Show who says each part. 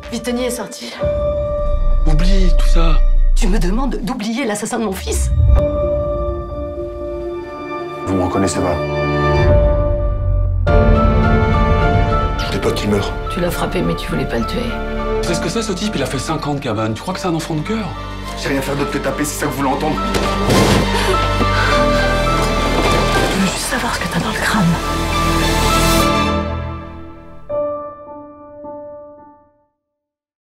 Speaker 1: Vitoni est sorti.
Speaker 2: Oublie tout ça.
Speaker 1: Tu me demandes d'oublier l'assassin de mon fils?
Speaker 3: Vous me reconnaissez pas. Je voulais pas qu'il meure.
Speaker 1: Tu l'as frappé, mais tu voulais pas le tuer.
Speaker 2: Tu sais ce que c'est, ce type? Il a fait 50 cabanes. Tu crois que c'est un enfant de cœur?
Speaker 3: J'ai rien faire d'autre que taper, c'est ça que vous voulez entendre?
Speaker 1: Je veux juste savoir ce que t'as